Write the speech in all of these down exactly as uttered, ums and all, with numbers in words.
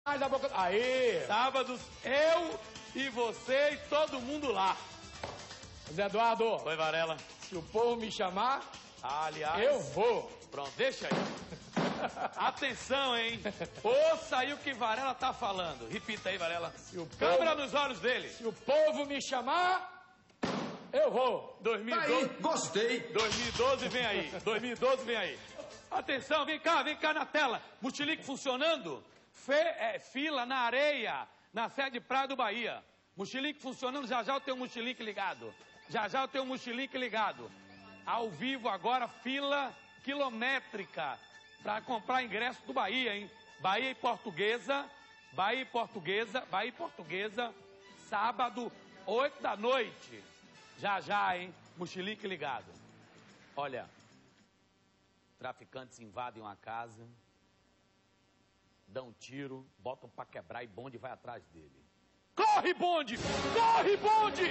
mais a boca. Aí! Sábados, eu e você e todo mundo lá. Zé Eduardo. Oi, Varela. Se o povo me chamar, ah, aliás, eu vou. Pronto, deixa aí. Atenção, hein? Ouça aí o que Varela tá falando. Repita aí, Varela. Câmera nos olhos dele. Se o povo me chamar, eu vou. dois mil e doze. Aí, gostei. dois mil e doze vem aí. dois mil e doze vem aí. Atenção, vem cá, vem cá na tela. Mochilique funcionando. Fe, é, fila na areia, na sede Praia do Bahia. Mochilique funcionando, já já eu tenho um mochilique ligado. Já já eu tenho um mochilique ligado. Ao vivo agora, fila quilométrica para comprar ingresso do Bahia, hein? Bahia e Portuguesa, Bahia e Portuguesa, Bahia e Portuguesa, sábado, oito da noite. Já já, hein? Mochilique ligado. Olha, traficantes invadem uma casa, dão um tiro, botam pra quebrar e bonde vai atrás dele. Corre, bonde! Corre, bonde!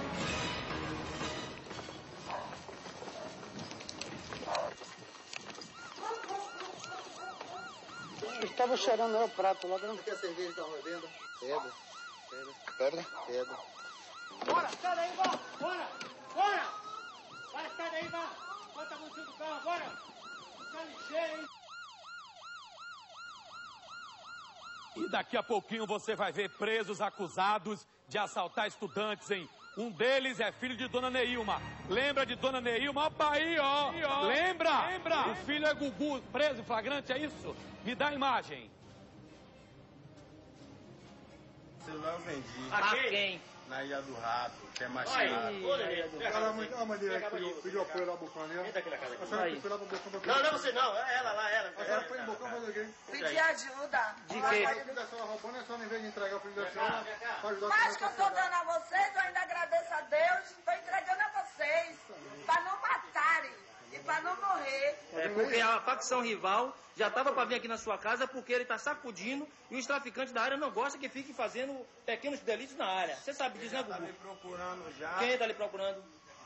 Eu estava cheirando meu prato lá. Não quer cerveja que estão bebendo? Pedra. Pedra. Pedra? Pedra. Bora, sai daí, bora! Bora! Bora! Vai, sai daí, vai! Bota a mochila do carro, bora! Tá ligeiro, hein? E daqui a pouquinho você vai ver presos acusados de assaltar estudantes, hein? Um deles é filho de Dona Neilma. Lembra de Dona Neilma? Opa aí, ó! Lembra? Lembra? O filho é Gugu, preso em flagrante, é isso? Me dá a imagem. O celular eu vendi. A quem? Na Ilha do Rato, que é mais caro. Ela a mulher que pediu, pediu apoio lá pro Bocão ali, ó. A senhora foi lá pro Bocão. Não, não, você não. É ela lá, ela. A senhora foi no Bocão fazer o quê? Pedir ajuda. De Ah, quê? o filho da senhora roubando, a senhora, em vez de entregar o filho da senhora, pra ajudar Mas que eu tô dando a vocês, eu ainda agradeço a Deus, tô entregando a vocês, pra não matarem e pra não morrer. É porque a facção rival já estava para vir aqui na sua casa porque ele está sacudindo e os traficantes da área não gostam que fiquem fazendo pequenos delitos na área. Você sabe disso, né, Gugu? Tá me procurando já. Quem está lhe procurando?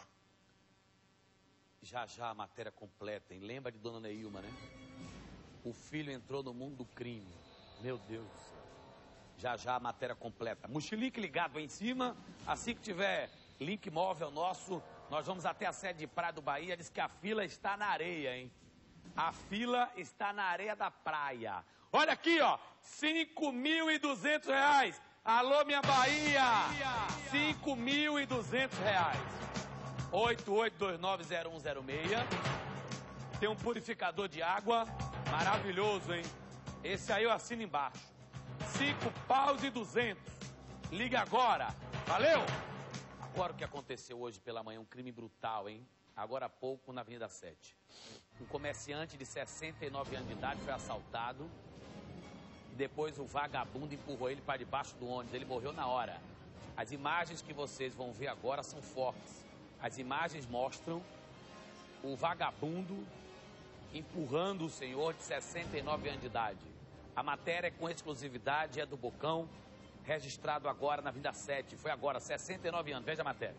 Já já a matéria completa, hein? Lembra de Dona Neilma, né? O filho entrou no mundo do crime. Meu Deus do céu. Já já a matéria completa. Mochilique ligado aí em cima. Assim que tiver link móvel nosso, nós vamos até a sede de Praia do Bahia. Diz que a fila está na areia, hein? A fila está na areia da praia. Olha aqui, ó. cinco mil e duzentos reais. Alô, minha Bahia. cinco mil e duzentos reais. oito oito dois nove zero um zero seis. Tem um purificador de água. Maravilhoso, hein? Esse aí eu assino embaixo. cinco paus e duzentos. Liga agora. Valeu? Agora o que aconteceu hoje pela manhã, um crime brutal, hein? Agora há pouco na Avenida sete. Um comerciante de sessenta e nove anos de idade foi assaltado. Depois o vagabundo empurrou ele para debaixo do ônibus. Ele morreu na hora. As imagens que vocês vão ver agora são fortes. As imagens mostram o vagabundo empurrando o senhor de sessenta e nove anos de idade. A matéria é com exclusividade, é do Bocão, registrado agora na Avenida sete. Foi agora, sessenta e nove anos. Veja a matéria.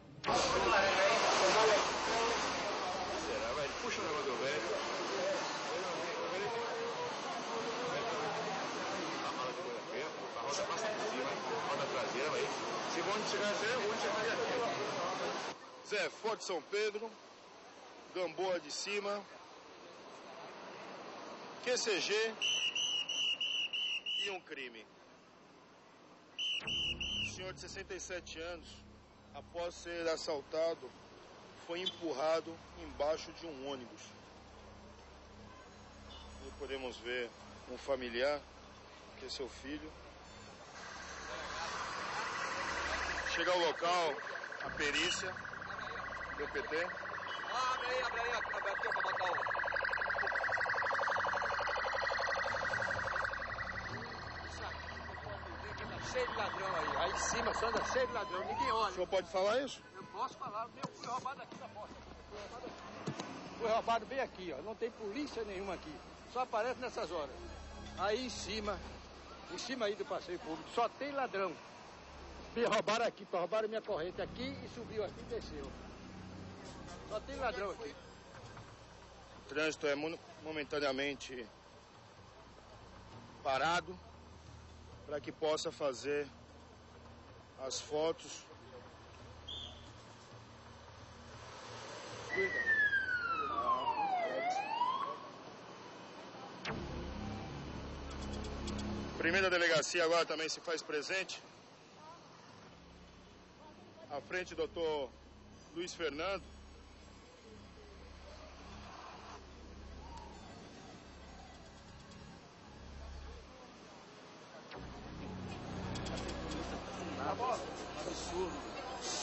Será, velho? Puxa o negócio do velho. A mala de coisa feia, a roda passa por cima, roda traseira, vai. Se o bonde chegar a ser, o bonde chegaria aqui. Zé, Forte São Pedro, Gamboa de cima, Q C G e um crime. O senhor de sessenta e sete anos, após ser assaltado, foi empurrado embaixo de um ônibus. E podemos ver um familiar, que é seu filho. Chega ao local, a perícia, D P T. Ah, abre aí, abre aí, abre aqui pra botar o... Cheio de ladrão aí, aí em cima só anda cheio de ladrão, ninguém olha. O senhor pode falar isso? Eu posso falar, eu fui roubado aqui na porta. Fui roubado aqui. Fui roubado bem aqui, ó. Não tem polícia nenhuma aqui. Só aparece nessas horas. Aí em cima, em cima aí do passeio público, só tem ladrão. Me roubaram aqui, roubaram minha corrente aqui e subiu aqui e desceu. Só tem ladrão aqui. O trânsito é momentaneamente parado. para que possa fazer as fotos. Cuida. Primeira delegacia agora também se faz presente. À frente, doutor Luiz Fernando. Absurdo.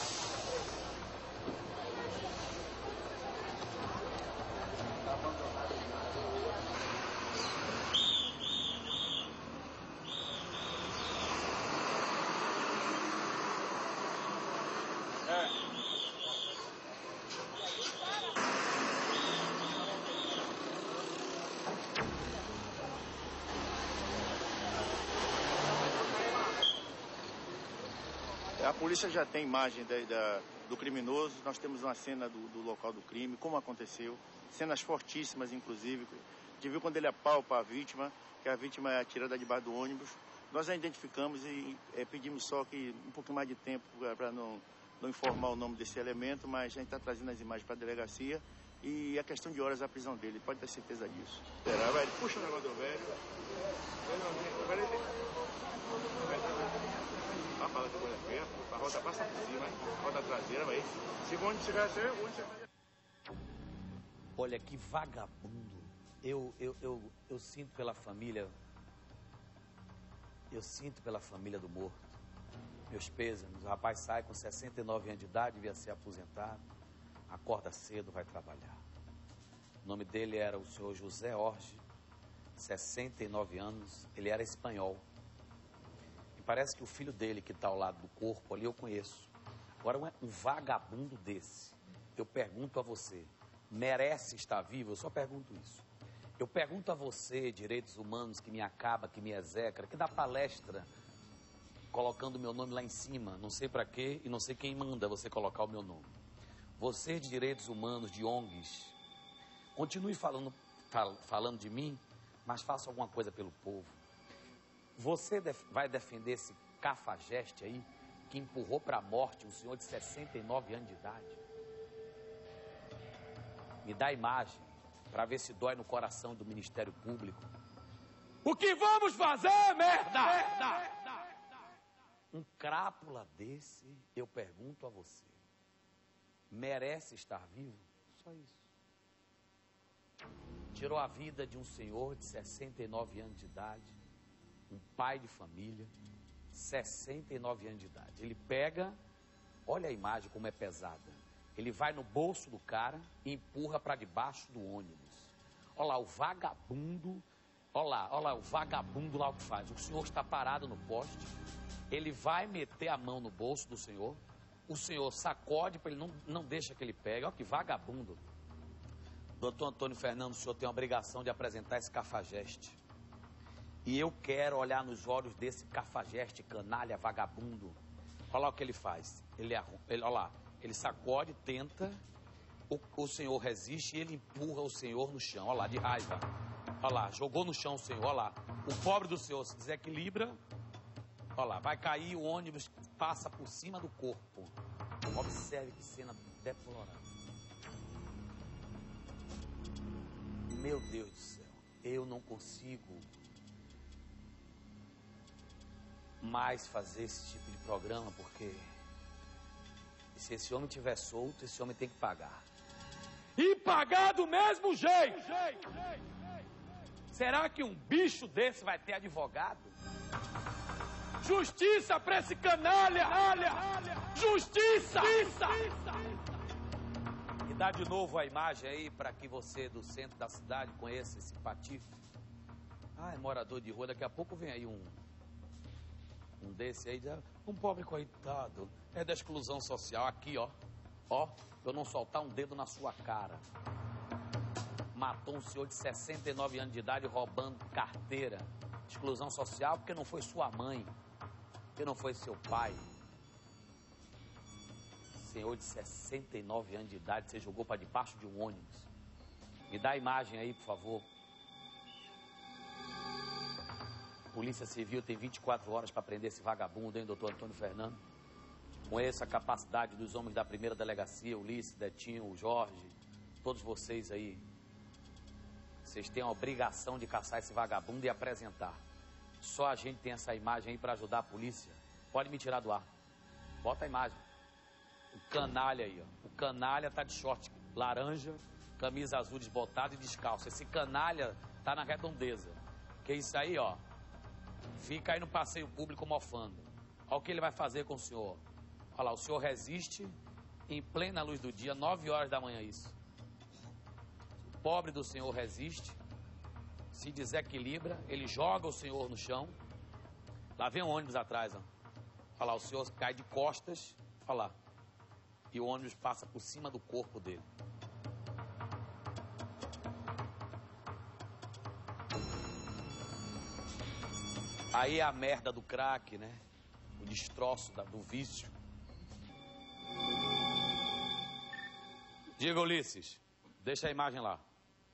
A polícia já tem imagem da, da, do criminoso, nós temos uma cena do, do local do crime, como aconteceu, cenas fortíssimas, inclusive. A gente viu quando ele apalpa a vítima, que a vítima é atirada debaixo do ônibus. Nós a identificamos e é, pedimos só que um pouquinho mais de tempo para não, não informar o nome desse elemento, mas a gente está trazendo as imagens para a delegacia e a questão de horas a prisão dele, pode ter certeza disso. Esperar, vai, puxa o negócio do velho. A fala que põe perto, a roda passa por cima, a roda traseira, vai. Se onde chegar, onde você vai. Olha que vagabundo. Eu, eu, eu, eu sinto pela família. Eu sinto pela família do morto. Meus pêsames. O rapaz sai com sessenta e nove anos de idade, devia ser aposentado. Acorda cedo, vai trabalhar. O nome dele era o senhor José Orge, sessenta e nove anos. Ele era espanhol. E parece que o filho dele, que está ao lado do corpo ali, eu conheço. Agora, um vagabundo desse, eu pergunto a você, merece estar vivo? Eu só pergunto isso. Eu pergunto a você, direitos humanos, que me acaba, que me execra, que dá palestra colocando o meu nome lá em cima, não sei para quê e não sei quem manda você colocar o meu nome. Você de direitos humanos, de O N Gs, continue falando, fal, falando de mim, mas faça alguma coisa pelo povo. Você def, vai defender esse cafajeste aí, que empurrou para a morte um senhor de sessenta e nove anos de idade? Me dá a imagem, para ver se dói no coração do Ministério Público. O que vamos fazer, merda? merda? Um crápula desse, eu pergunto a você, merece estar vivo? Só isso. Tirou a vida de um senhor de sessenta e nove anos de idade, um pai de família, sessenta e nove anos de idade. Ele pega, olha a imagem como é pesada. Ele vai no bolso do cara e empurra para debaixo do ônibus. Olha lá, o vagabundo, olha lá, olha lá, o vagabundo lá o que faz. O senhor está parado no poste, ele vai meter a mão no bolso do senhor, o senhor sacode para ele, não, não deixa que ele pegue. Olha que vagabundo. Doutor Antônio Fernando, o senhor tem a obrigação de apresentar esse cafajeste. E eu quero olhar nos olhos desse cafajeste, canalha, vagabundo. Olha lá o que ele faz. Ele, ele, olha lá, ele sacode, tenta, o, o senhor resiste e ele empurra o senhor no chão. Olha lá, de raiva. Olha lá, jogou no chão o senhor, olha lá. O pobre do senhor se desequilibra. Olha lá, vai cair, o ônibus passa por cima do corpo. Observe que cena deplorável. Meu Deus do céu, eu não consigo mais fazer esse tipo de programa, porque se esse homem estiver solto, esse homem tem que pagar. E pagar do mesmo jeito! Será que um bicho desse vai ter advogado? Justiça pra esse canalha! Justiça! Justiça! E dá de novo a imagem aí para que você do centro da cidade conheça esse patife. Ah, é morador de rua, daqui a pouco vem aí um um desse aí, um pobre coitado, é da exclusão social. Aqui, ó, ó, eu não soltar um dedo na sua cara. Matou um senhor de sessenta e nove anos de idade roubando carteira. Exclusão social porque não foi sua mãe, porque não foi seu pai. Senhor de sessenta e nove anos de idade, você jogou para debaixo de um ônibus. Me dá a imagem aí, por favor. Polícia Civil tem vinte e quatro horas para prender esse vagabundo, hein, doutor Antônio Fernando? Conheço a capacidade dos homens da primeira delegacia, Ulisses, Detinho, o Jorge, todos vocês aí. Vocês têm a obrigação de caçar esse vagabundo e apresentar. Só a gente tem essa imagem aí para ajudar a polícia. Pode me tirar do ar. Bota a imagem. O canalha aí, ó. O canalha tá de short laranja, camisa azul desbotada e descalço. Esse canalha tá na redondeza. Que isso aí, ó. Fica aí no passeio público mofando. Olha o que ele vai fazer com o senhor. Olha lá, o senhor resiste em plena luz do dia, nove horas da manhã isso. O pobre do senhor resiste, se desequilibra, ele joga o senhor no chão. Lá vem um ônibus atrás, ó. Olha lá, o senhor cai de costas, olha lá. E o ônibus passa por cima do corpo dele. Aí é a merda do crack, né? O destroço da, do vício. Diga, Ulisses, deixa a imagem lá.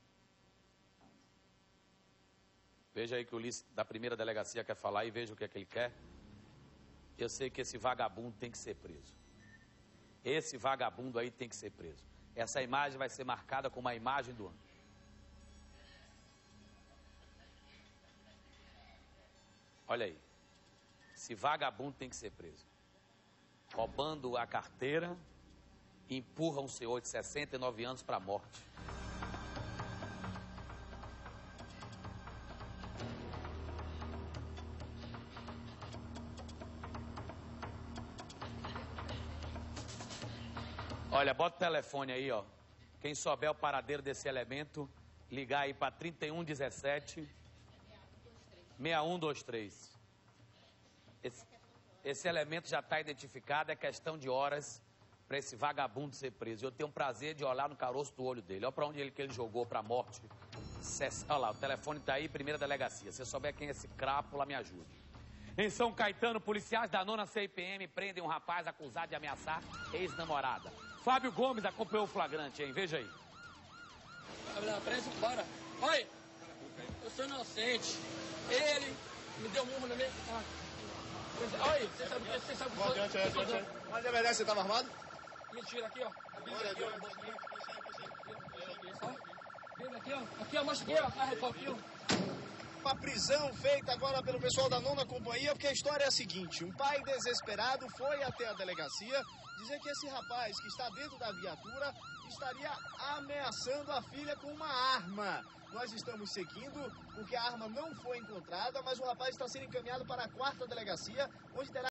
Veja aí que o Ulisses da primeira delegacia quer falar e veja o que é que ele quer. Eu sei que esse vagabundo tem que ser preso. Esse vagabundo aí tem que ser preso. Essa imagem vai ser marcada como a imagem do ano. Olha aí. Esse vagabundo tem que ser preso. Roubando a carteira, empurra um senhor de sessenta e nove anos para a morte. Olha, bota o telefone aí, ó. Quem souber o paradeiro desse elemento, ligar aí para trinta e um dezessete, sessenta e um vinte e três. Esse, esse elemento já está identificado, é questão de horas para esse vagabundo ser preso. Eu tenho o prazer de olhar no caroço do olho dele. Olha para onde ele que ele jogou para a morte. Olha lá, o telefone está aí, primeira delegacia. Se souber quem é esse crápula, me ajude. Em São Caetano, policiais da nona C I P M prendem um rapaz acusado de ameaçar ex-namorada. Fábio Gomes acompanhou o flagrante, hein? Veja aí. Gabriel, presta, bora. Oi, eu sou inocente. Ele me deu um murro na minha... Ah. Oi, você sabe o que? Você sabe o que? Adiante, adiante, adiante. Mas é verdade, você estava armado? Mentira, aqui, ó. Olha, aqui, ó. Aqui, ó. Aqui, ó. Mostra aqui, ó. Arrepa aqui, ó. Uma prisão feita agora pelo pessoal da nona companhia, porque a história é a seguinte: um pai desesperado foi até a delegacia dizer que esse rapaz que está dentro da viatura estaria ameaçando a filha com uma arma. Nós estamos seguindo porque a arma não foi encontrada, mas o rapaz está sendo encaminhado para a quarta delegacia, onde terá